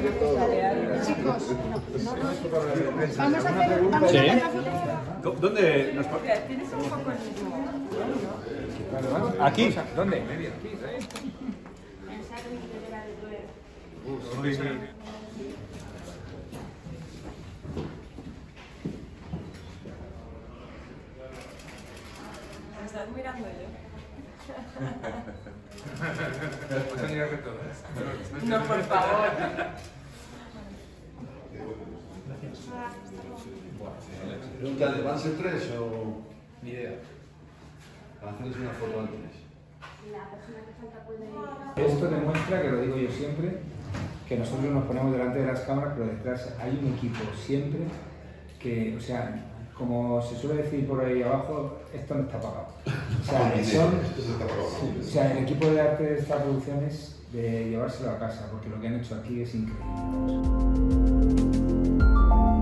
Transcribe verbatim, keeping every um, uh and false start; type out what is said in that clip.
Chicos, vamos a hacer, vamos a hacer la foto. ¿Dónde nos Tienes un poco el mismo. ¿Aquí? ¿Dónde? ¿Me estás mirando yo? Pues a mirar que todas. No, por favor. Pregúntale, ¿van a ser tres o...? Ni idea. Para hacerles una foto antes. Esto demuestra, que lo digo yo siempre, que nosotros nos ponemos delante de las cámaras, pero detrás hay un equipo siempre que, o sea, como se suele decir por ahí abajo, esto no está pagado. O sea, son, o sea, el equipo de arte de esta producción es de llevárselo a casa, porque lo que han hecho aquí es increíble.